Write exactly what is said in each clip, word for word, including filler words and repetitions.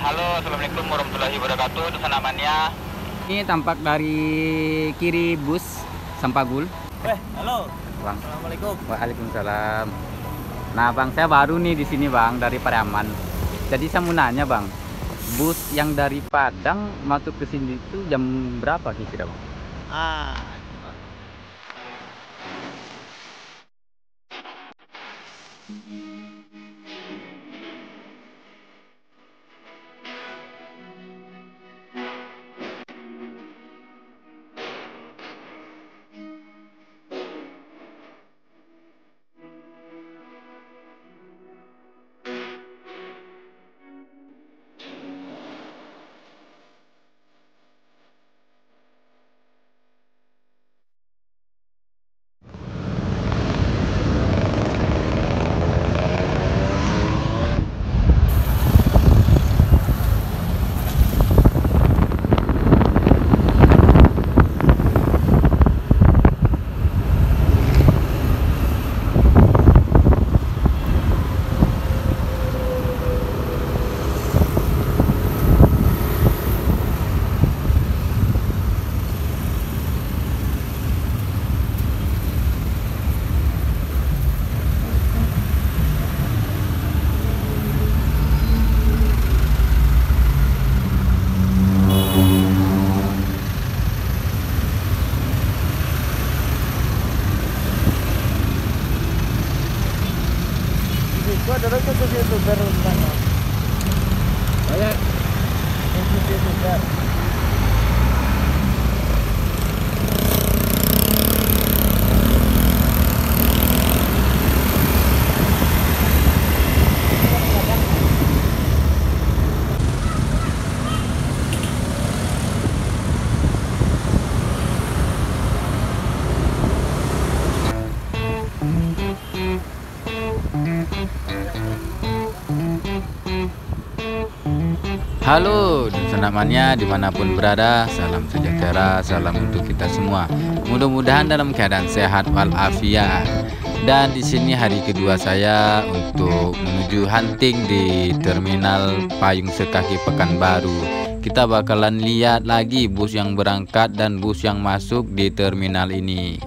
Halo, Assalamualaikum warahmatullahi wabarakatuh. Itu sanamannya. Ini tampak dari kiri bus Sampagul. Eh, halo. Bang. Assalamualaikum. Waalaikumsalam. Nah, Bang, saya baru nih di sini, Bang, dari Pariaman. Jadi saya mau nanya, Bang, bus yang dari Padang masuk ke sini itu jam berapa kira-kira, Bang? Ah, itu ada lagi tuh youtuber sana. Banyak. Youtuber. Halo, dan senamannya dimanapun berada, salam sejahtera, salam untuk kita semua. Mudah-mudahan dalam keadaan sehat walafiat. Dan di sini hari kedua saya untuk menuju hunting di Terminal Payung Sekaki Pekanbaru. Kita bakalan lihat lagi bus yang berangkat dan bus yang masuk di terminal ini.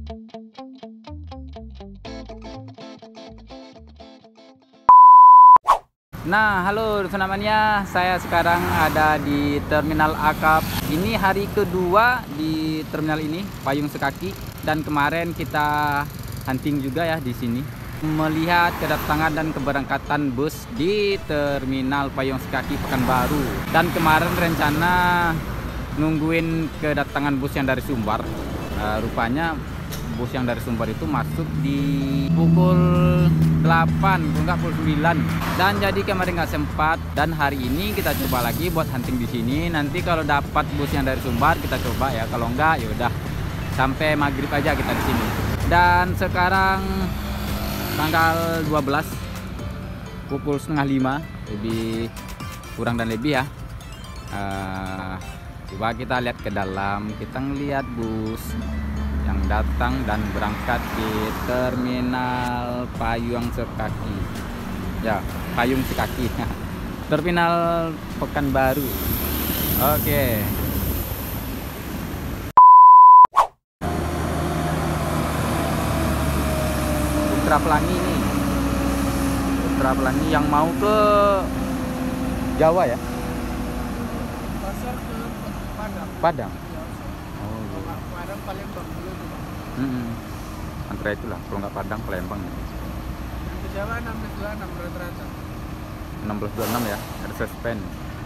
Nah, halo senamannya. Saya sekarang ada di Terminal Akap. Ini hari kedua di terminal ini, Payung Sekaki. Dan kemarin kita hunting juga ya di sini, melihat kedatangan dan keberangkatan bus di Terminal Payung Sekaki Pekanbaru. Dan kemarin rencana nungguin kedatangan bus yang dari Sumbar. Uh, rupanya bus yang dari Sumbar itu masuk di pukul delapan, enggak pukul sembilan. Dan jadi kemarin nggak sempat, dan hari ini kita coba lagi buat hunting di sini. Nanti kalau dapat bus yang dari Sumbar kita coba ya, kalau enggak ya udah sampai maghrib aja kita di sini. Dan sekarang tanggal dua belas pukul setengah lima, lebih kurang dan lebih ya. Uh, coba kita lihat ke dalam, kita ngelihat bus yang datang dan berangkat di Terminal Payung Sekaki. Ya, Payung Sekaki. Terminal Pekanbaru. Oke. Putra Pelangi nih. Putra Pelangi yang mau ke Jawa ya? Pasar ke Padang. Padang. Oh, iya. Padang Palembang dulu. Hmm. Antara itulah, kalau nggak Padang, Palembang. Yang ke Jawa enam belas dua puluh enam rata-rata. enam belas dua puluh enam ya, ada suspend.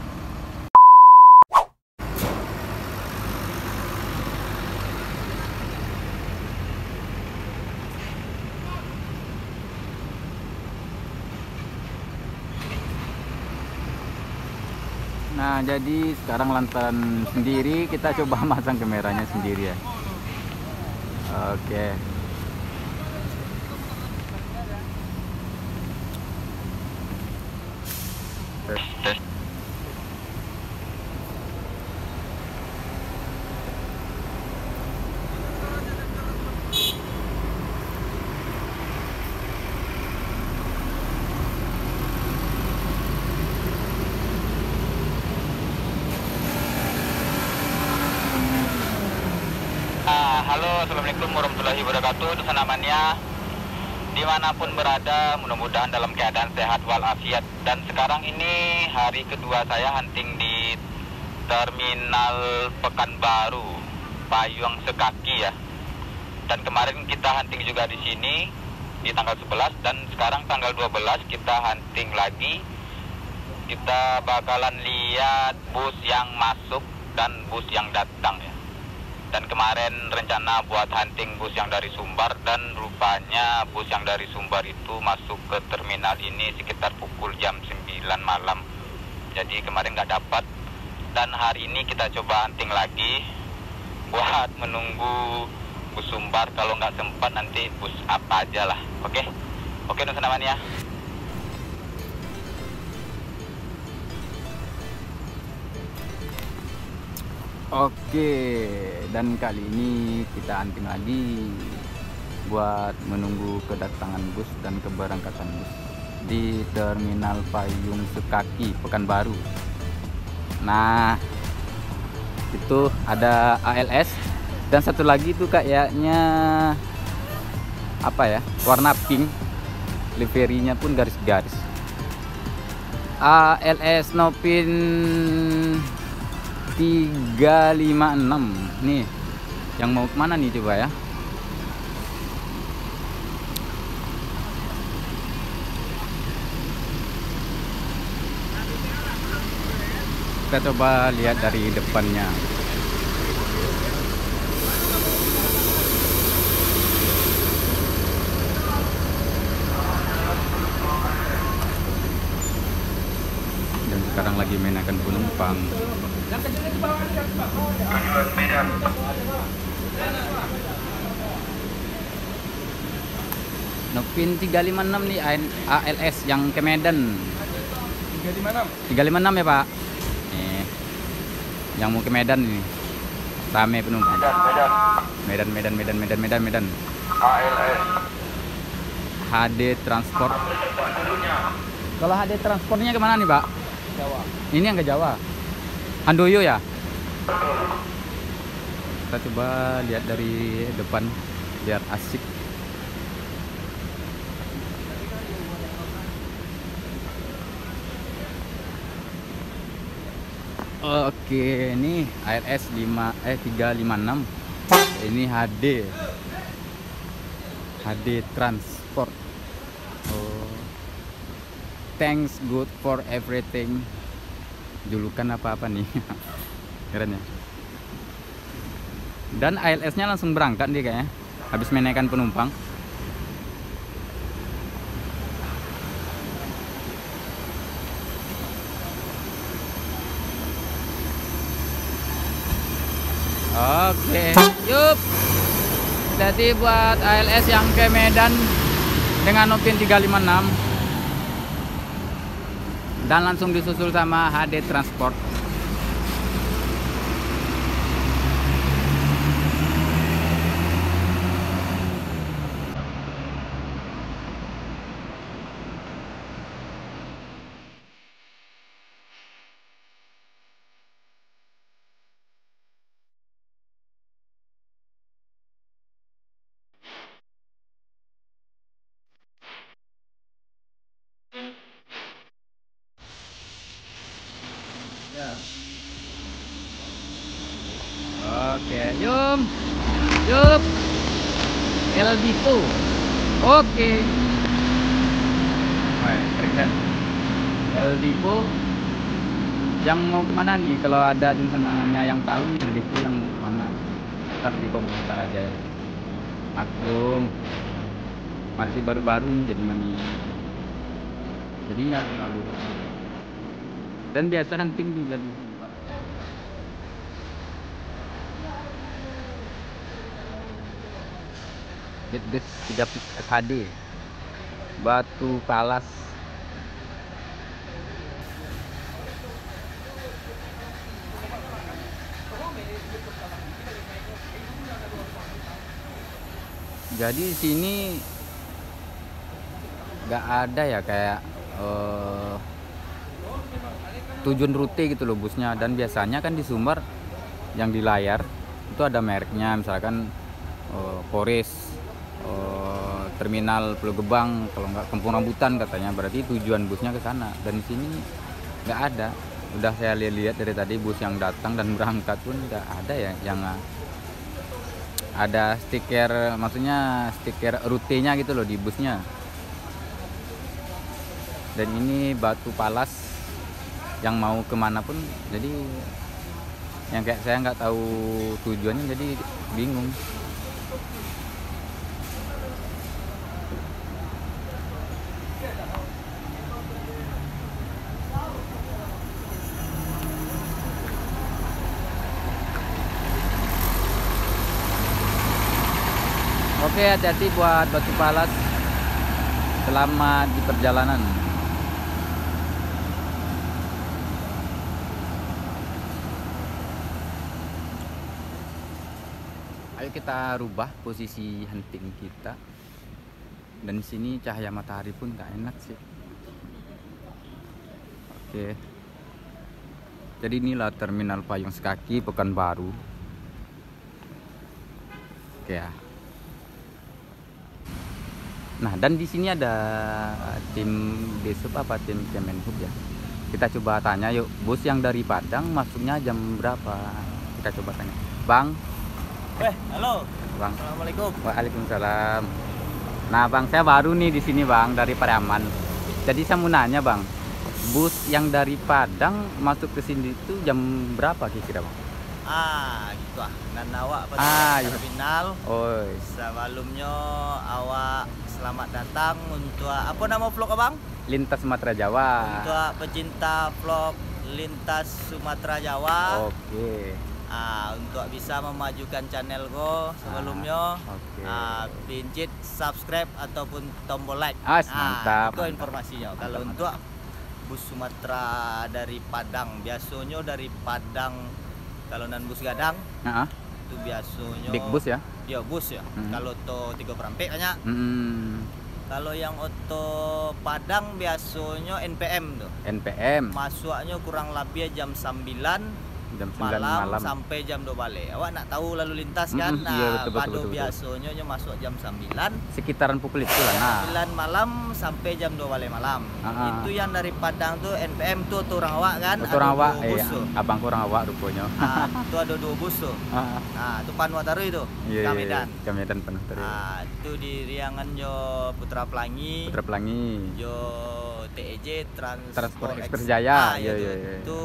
Nah, jadi sekarang lantaran sendiri, kita coba masang kameranya sendiri ya. Oke. Tes, tes. Halo, Assalamualaikum warahmatullahi wabarakatuh. Untuk senamannya dimanapun berada, mudah-mudahan dalam keadaan sehat walafiat. Dan sekarang ini hari kedua saya hunting di Terminal Pekanbaru, Payung Sekaki ya. Dan kemarin kita hunting juga di sini di tanggal sebelas, dan sekarang tanggal dua belas kita hunting lagi. Kita bakalan lihat bus yang masuk dan bus yang datang ya. Dan kemarin rencana buat hunting bus yang dari Sumbar, dan rupanya bus yang dari Sumbar itu masuk ke terminal ini sekitar pukul jam sembilan malam. Jadi kemarin nggak dapat, dan hari ini kita coba hunting lagi buat menunggu bus Sumbar. Kalau nggak sempat nanti bus apa aja lah. Oke, oke untuk senamannya. Oke, dan kali ini kita hunting lagi buat menunggu kedatangan bus dan keberangkatan bus di Terminal Payung Sekaki, Pekanbaru. Nah, itu ada A L S, dan satu lagi itu kayaknya apa ya, warna pink, liverinya pun garis-garis. A L S Nopin tiga lima enam nih, yang mau kemana nih coba ya. Kita coba lihat dari depannya. Dan sekarang lagi menaikkan penumpang. Nopin tiga lima enam nih, A L S yang ke Medan. tiga lima enam. tiga lima enam ya Pak. Nih, yang mau ke Medan ini, rame penumpang. Medan, Medan, Medan, Medan, Medan, Medan. A L S H D Transport. Kalau H D Transportnya kemana nih Pak? Jawa. Ini yang ke Jawa. Handoyo ya? Kita coba lihat dari depan biar asik. Oke, ini A L S lima eh tiga lima enam. Ini H D. H D Transport. Oh. Thanks good for everything. Julukan apa-apa nih. Keren ya. Dan A L S-nya langsung berangkat dia kayaknya, habis menaikkan penumpang. Oke, yup. Jadi buat A L S yang ke Medan dengan Nopin tiga lima enam, dan langsung disusul sama H D Transport. Oke, yum, yup, El Dito. Oke, wah, keren. El Dito yang mau kemana nih? Kalau ada senangnya yang tahu El Dito yang mana? Ntar di komentar aja. Agung masih baru-baru jadi mani. Jadi nggak terlalu. Dan biasa hunting juga. This tiga puluh H D Batu Palas. Jadi di sini nggak ada ya kayak uh, tujuan rute gitu loh busnya. Dan biasanya kan di Sumbar yang di layar itu ada mereknya, misalkan uh, Polres, uh, terminal Pulau Gebang, kalau nggak Kampung Rambutan katanya, berarti tujuan busnya ke sana. Dan di sini nggak ada. Udah saya lihat dari tadi bus yang datang dan berangkat pun nggak ada ya yang uh, ada stiker, maksudnya stiker rutenya gitu loh di busnya. Dan ini Batu Palas yang mau kemana pun, jadi yang kayak saya nggak tahu tujuannya, jadi bingung. Oke, hati-hati buat Batu Palas, selamat di perjalanan. Ayo kita rubah posisi hunting kita. Dan sini cahaya matahari pun gak enak sih. Oke. Jadi inilah terminal Payung Sekaki Pekanbaru. Oke ya. Nah, dan di sini ada tim Desub apa tim Kemenhub ya. Kita coba tanya yuk, bus yang dari Padang masuknya jam berapa? Kita coba tanya. Bang. Eh, halo. Bang. Assalamualaikum. Waalaikumsalam. Nah, Bang, saya baru nih di sini, Bang, dari Pariaman. Jadi saya mau nanya, Bang, bus yang dari Padang masuk ke sini itu jam berapa kira-kira, Bang? Ah, gitu ah. Dan awak pada Ah, iya. terminal. Oh, Sebelumnya awak selamat datang untuk apa nama vlog abang? lintas Sumatera Jawa. Untuk pecinta vlog lintas Sumatera Jawa. Oke. Ah, untuk bisa memajukan channel go sebelumnya, Ah, oke. ah, pincit subscribe ataupun tombol like. Ah, mantap, itu mantap. informasinya. Mantap, Kalau mantap. untuk bus Sumatera dari Padang, biasanya dari Padang kalau nan bus gadang Nah, itu biasanya big bus ya. Dia bus ya. Hmm. Kalau to tiga perampek banyak. Hmm, Kalau yang oto Padang biasanya N P M tuh. N P M Masuknya kurang lebih jam sembilan jam sembilan malam, malam. sampai jam dua balik. Awak nak tahu lalu lintas kan? Mm-mm, Nah, iya, betul, betul, pada betul, betul. biasanya nya masuk jam sembilan, Sekitaran pukul itu lah. Nah, sembilan malam sampai jam dua balik malam. Ah. Itu yang dari Padang tuh N P M tuh tuh orang awak kan? itu orang Ada awak, dua eh, bus tuh. abang kurang awak rupanya. Nah, itu ada dua bus tuh. Ah, Nah, itu Panwataru itu, iya, ke iya, Medan. ke Medan penuh terus. Nah, itu di Riangan yo Putra Pelangi, Putra Pelangi. yo T E J Transport, Transport Ex- Ekspres Jaya. Ah, Iya, itu, iya, iya. itu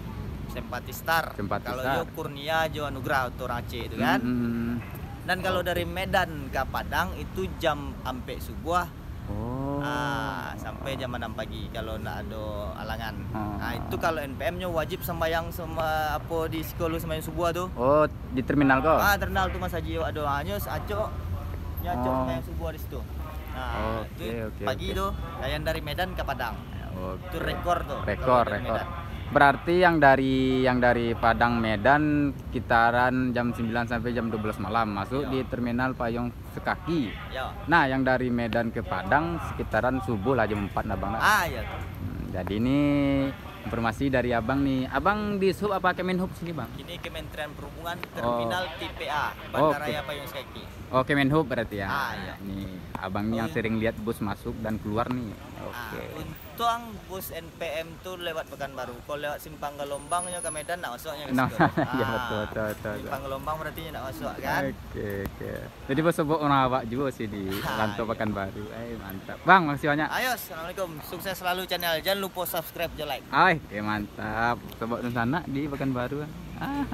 Sempati Star. Sempati Kalau Star. yo Kurnia Jo Anugrah itu orang Aceh itu kan. Mm-mm. Dan kalau dari Medan ke Padang itu jam sampai subuh, Oh. ah, sampai jam enam pagi kalau nak ada alangan. Oh. Nah, itu kalau N P M-nya wajib sembahyang sama apa di sekolah sembahyang subuh tuh. Oh, di terminal kok? Ah, terkenal tuh Mas Haji ada hanya acok nyacok Oh. sembahyang subuh di situ. Nah, Oke, itu oke, pagi oke. tuh yang dari Medan ke Padang. Oke. Itu rekor tuh. Rekor, kalau dari rekor. Medan. Berarti yang dari yang dari Padang Medan sekitaran jam sembilan sampai jam dua belas malam masuk Iya. di terminal Payung Sekaki. Ya. Nah, yang dari Medan ke Padang sekitaran subuh lah jam empat nah, Bang. Ah, ya. Tuh. Hmm, jadi ini informasi dari Abang nih. Abang di Sub apa Kemenhub sini, Bang? Ini Kementerian Perhubungan Terminal T P A Oh, Bandaraya oke. Payung Sekaki. Oh, Kemenhub berarti ya. Ah, iya. Nih, Abang nih yang Oh, iya. sering lihat bus masuk dan keluar nih. Oke. Ah, untung bus N P M tuh lewat Pekanbaru. Kalau lewat Simpang Gelombangnya ke Medan nak masuknya ke Nah, situ. iya, betul, betul, betul. Simpang Gelombang berarti nak masuk kan. Oke, oke. Jadi bos sebut orang awak juga sih di Ah, Rantau iya. Pekanbaru. Eh, mantap. Bang, makasih banyak. Ayo, assalamualaikum. Sukses selalu channel. Jangan lupa subscribe, jangan like. Ay, oke, mantap. Sobat sana di Pekanbaru. Ah.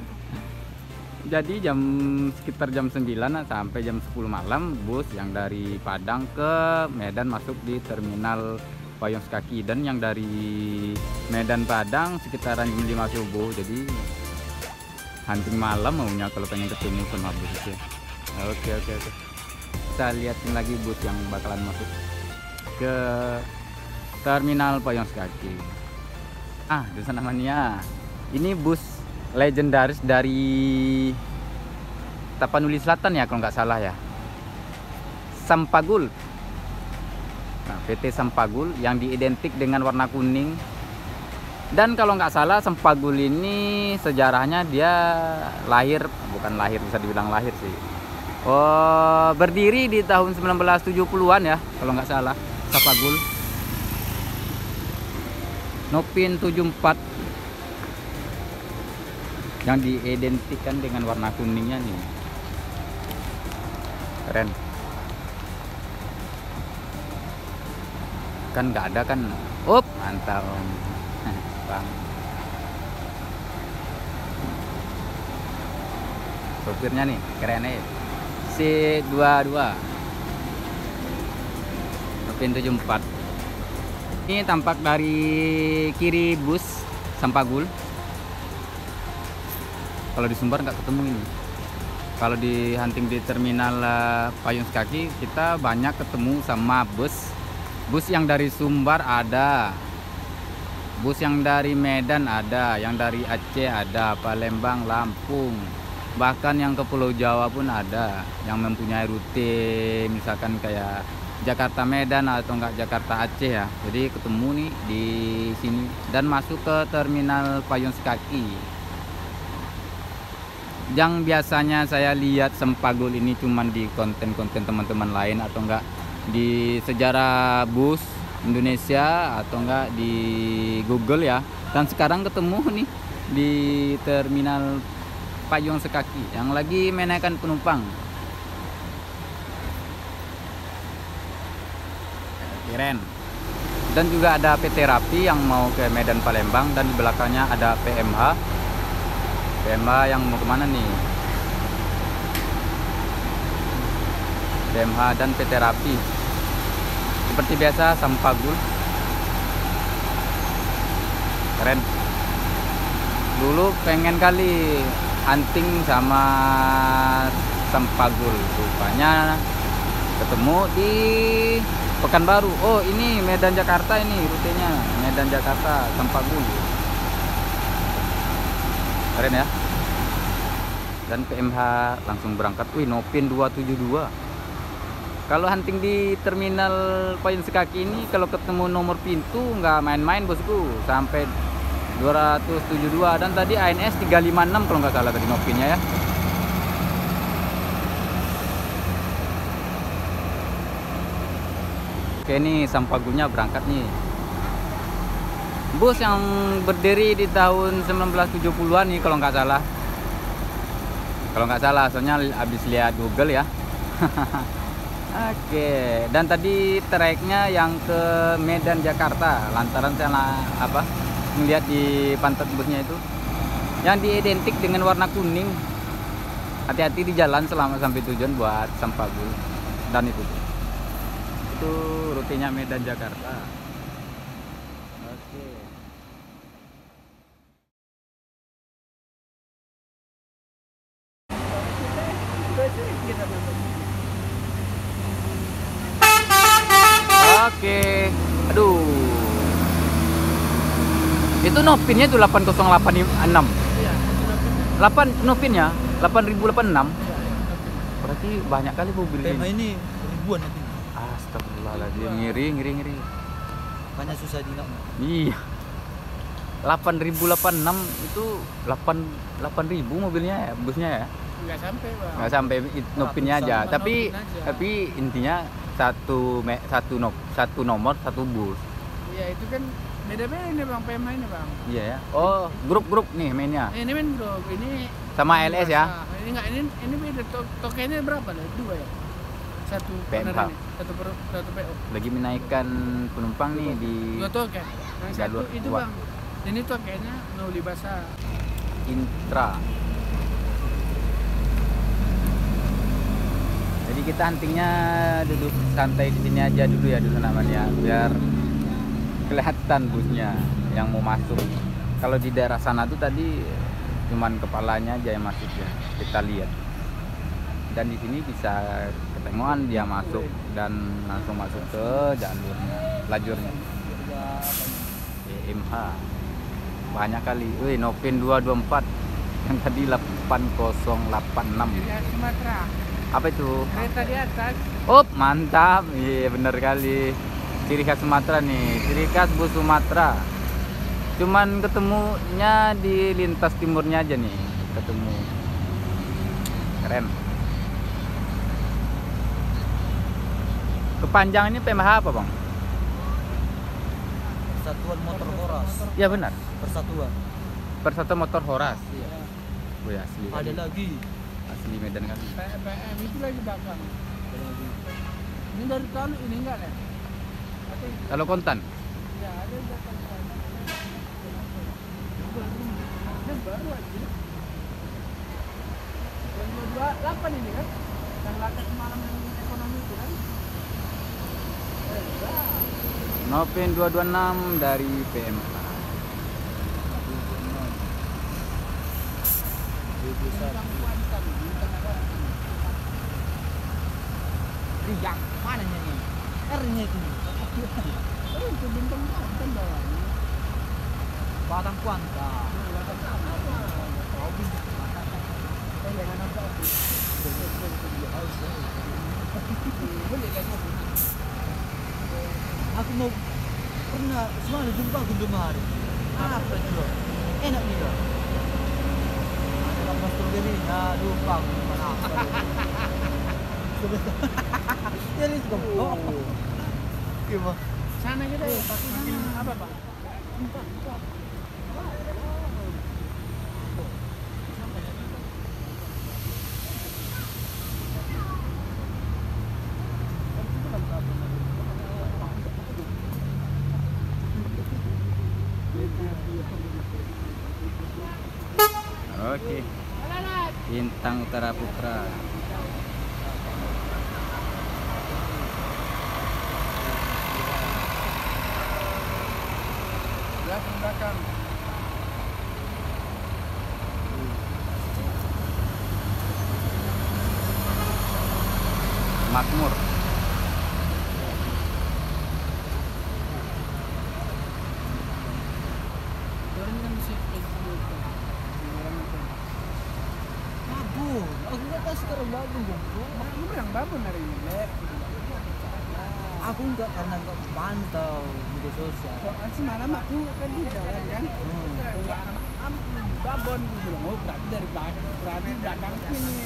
Jadi jam sekitar jam sembilan nah, sampai jam sepuluh malam bus yang dari Padang ke Medan masuk di terminal Payung Sekaki, dan yang dari Medan Padang sekitaran jam lima subuh. Jadi hunting malam maunya kalau pengen ketemu sama bus itu. Oke, oke, oke. Kita liatin lagi bus yang bakalan masuk ke terminal Payung Sekaki. Ah, di sana mania. Ini bus legendaris dari Tapanuli Selatan ya kalau nggak salah ya. Sampagul. Nah, P T Sampagul yang diidentik dengan warna kuning. Dan kalau nggak salah Sampagul ini sejarahnya dia lahir, bukan lahir bisa dibilang lahir sih. Oh, berdiri di tahun sembilan belas tujuh puluhan ya, kalau nggak salah. Sapagul. Nopin tujuh puluh empat. Yang diidentikan dengan warna kuningnya nih. Keren. Kan nggak ada kan. Up, mantap. Bang. Sopirnya nih, keren nih. C dua puluh dua Nopin tujuh puluh empat. Ini tampak dari kiri bus Sampagul. Kalau di Sumbar nggak ketemu ini. Kalau di hunting di terminal uh, Payung Sekaki kita banyak ketemu sama bus. Bus yang dari Sumbar ada, bus yang dari Medan ada, yang dari Aceh ada, Palembang, Lampung. Bahkan yang ke Pulau Jawa pun ada, yang mempunyai rute misalkan kayak Jakarta Medan atau enggak Jakarta Aceh ya. Jadi ketemu nih di sini dan masuk ke terminal Payung Sekaki. Yang biasanya saya lihat Sampagul ini cuman di konten-konten teman-teman lain atau enggak di sejarah bus Indonesia atau enggak di Google ya. Dan sekarang ketemu nih di terminal Payung Sekaki yang lagi menaikkan penumpang. Keren. Dan juga ada P T Rapi yang mau ke Medan Palembang dan di belakangnya ada P M H. P M H yang mau kemana nih? P M H dan P T Rapi. Seperti biasa Sampagul. Keren. Dulu pengen kali hunting sama Sampagul, rupanya ketemu di Pekanbaru. Oh, ini Medan Jakarta, ini rutenya Medan Jakarta Sampagul. Keren ya. Dan P M H langsung berangkat. Wih, Nopin dua tujuh dua. Kalau hunting di terminal Payung Sekaki ini kalau ketemu nomor pintu nggak main-main bosku, sampai dua ratus tujuh puluh dua. Dan tadi A N S tiga lima enam kalau nggak salah tadi Nopinnya ya. Oke, ini Sampagulnya berangkat nih. Bus yang berdiri di tahun sembilan belas tujuh puluhan nih kalau nggak salah. Kalau nggak salah, soalnya habis lihat Google ya. Oke, dan tadi tracknya yang ke Medan Jakarta, lantaran saya apa melihat di pantat busnya itu yang diidentik dengan warna kuning. Hati-hati di jalan selama sampai tujuan buat Sampagul. Dan itu itu rutenya Medan Jakarta. Oke. Oke, aduh, itu Nopinnya itu delapan nol delapan enam. delapan Nopinnya delapan ribu delapan puluh enam. Berarti banyak kali mobil Tema ini. ini ribuan nanti. Astagfirullahaladzim, ngiri ngiri ngiri. Banyak susah dinam. Iya. delapan ribu delapan puluh enam itu delapan ribu mobilnya ya, busnya ya. Nggak sampai, Bang. Nggak sampai Nopinnya aja, Sama tapi Nopin aja. tapi intinya satu me, satu nop satu nomor satu bus. Iya, itu kan beda-beda ini, Bang, P M A ini, Bang. Iya ya. Oh, grup-grup nih mainnya. Ini main bro, ini Sama L S ya. Nah, ini enggak, ini ini beda to tokennya berapa lah? Dua ya. Satu P M H. partner ini, satu per, satu P O. Lagi menaikkan penumpang nih di Dua token. Yang satu jalur itu, dua. Bang. Ini tokennya Nauli Basah. Intra. Jadi kita huntingnya duduk santai di sini aja dulu ya dulu namanya, biar kelihatan busnya yang mau masuk. Kalau di daerah sana tuh tadi cuman kepalanya aja yang masuk ya, kita lihat. Dan di sini bisa ketengoan dia masuk dan langsung masuk ke jalurnya, lajurnya. P M H banyak kali. Wih, Nopin dua dua empat yang tadi delapan nol delapan enam. Dari Sumatera. Apa itu? Kereta di atas. Oh, mantap. Iya, bener kali. Ciri khas Sumatera nih, ciri khas bus Sumatera. Cuman ketemunya di lintas timurnya aja nih, ketemu. Keren. Kepanjangan ini P M H apa, Bang? Persatuan Motor Horas. Ya benar. Persatuan. Persatuan Motor Horas. Iya. Oh ya, asli. Ada kali. lagi. Asli Medan kali. P M itu lagi belakang. Ada lagi. Ini dari tahun ini enggak ya? Ada Kalau kontan, ya ada yang belakang. Ini baru aja. Yang dua dua delapan ini kan? Yang laka semalam yang ekonomi itu kan? Eh, enggak. Novin dua dua enam dari P M H. Bintang Kuantan, bintang Kuantan. Yang mana ini? R-nya itu. Oh, itu bintang Kuantan bawahnya. Batang Kuantan. Oh, bintang Kuantan. Eh, jangan nampak. Boleh kan? Aku mau pernah semalam jumpa aku di hari. Apa juga? Enak juga. Ada strawberry, nah lupa aku mana apa. Jadi itu. Oh. Gimana? Sana kita ya, tapi sana apa, Pak? Empat, empat. Oke. Bintang Utara Putra. Ya, ke belakang. Makmur. Orang kan mesti Facebook. Orang itu. Babon. Aku nggak tahu sekarang babon dong. Aku bilang babon hari ini, Lek. Aku nggak karena nggak pantau media sosial. Soalnya semalam aku kan di jalan kan. Enggak anak babon aku bilang, oh berarti dari belakang, berarti belakang sini.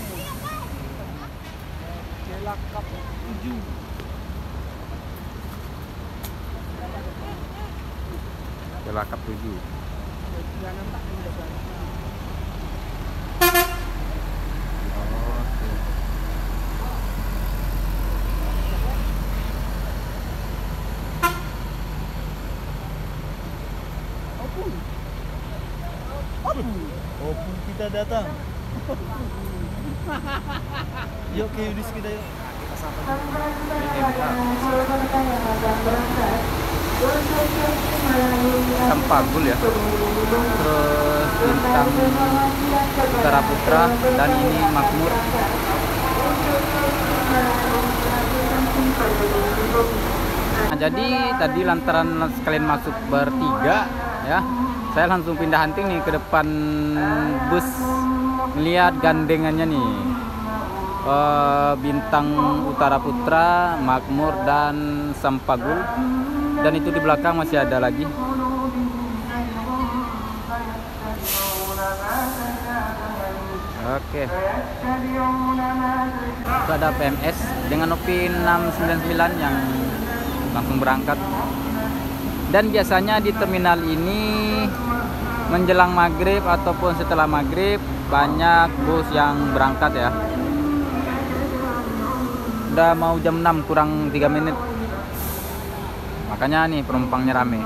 Celakap tujuh. Celakap tujuh. Jangan tak pindah sana. Opung. Opung. Opung kita datang. Yuk ke Yudis kita yuk. Kita sapa dulu. Sampagul ya. Terus Bintang Utara Putra dan ini Makmur. Nah, jadi tadi lantaran sekalian masuk bertiga ya, saya langsung pindah hunting nih ke depan bus, melihat gandengannya nih. Uh, Bintang Utara Putra, Makmur dan Sampagul, dan itu di belakang masih ada lagi. Oke, itu ada P M S dengan Novin enam sembilan sembilan yang langsung berangkat. Dan biasanya di terminal ini menjelang maghrib ataupun setelah maghrib banyak bus yang berangkat ya. Udah mau jam enam kurang tiga menit, makanya nih penumpangnya rame.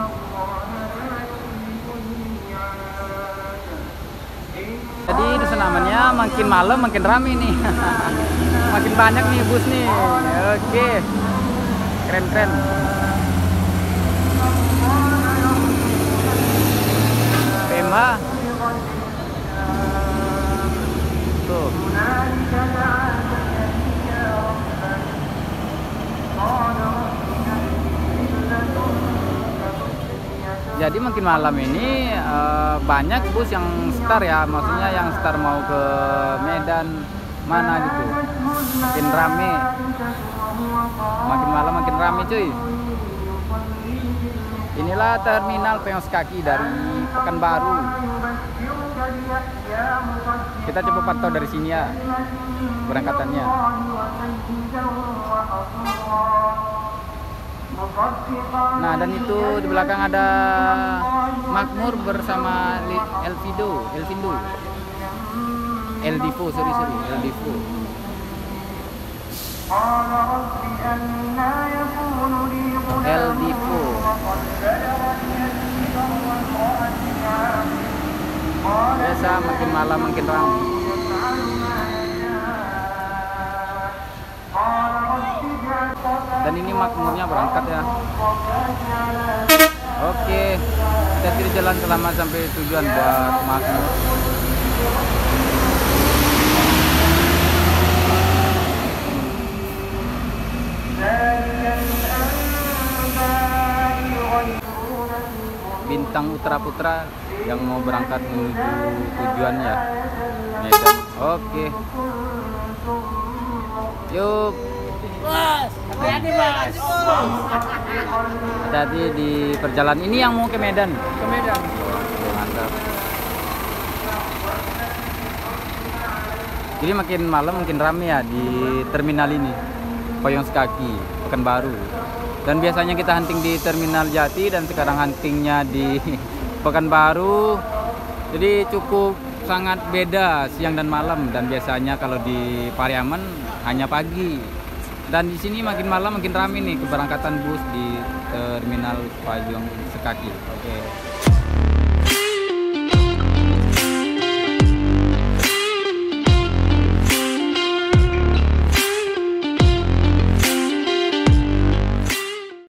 Jadi di senamannya makin malam makin rame nih. Makin banyak nih bus nih. Oke, keren-keren. P M H tuh. Jadi makin malam ini uh, banyak bus yang start ya, maksudnya yang start mau ke Medan mana gitu. Makin rame. Makin malam makin rame cuy. Inilah terminal Peos Kaki dari Pekanbaru. Kita coba pantau dari sini ya berangkatannya. Nah, dan itu di belakang ada Makmur bersama Elvido, Elvindo. Eldivo, sorry sorry, Eldivo. Eldivo. Biasa makin malam makin ramai. Dan ini Makmurnya berangkat ya. Oke, kita kiri jalan selamat sampai tujuan buat Makmur. Bintang Ultra Putra yang mau berangkat menuju tujuannya Medan. Oke, yuk Bos, hati-hati bos. hati-hati di perjalanan ini yang mau ke Medan. Ke Medan. Oke, mantap. Jadi makin malam makin rame ya di terminal ini, Payung Sekaki, Pekanbaru. Dan biasanya kita hunting di Terminal Jati dan sekarang huntingnya di Pekanbaru. Jadi cukup sangat beda siang dan malam, dan biasanya kalau di Pariaman hanya pagi. Dan di sini makin malam makin ramai nih keberangkatan bus di Terminal Payung Sekaki. Oke.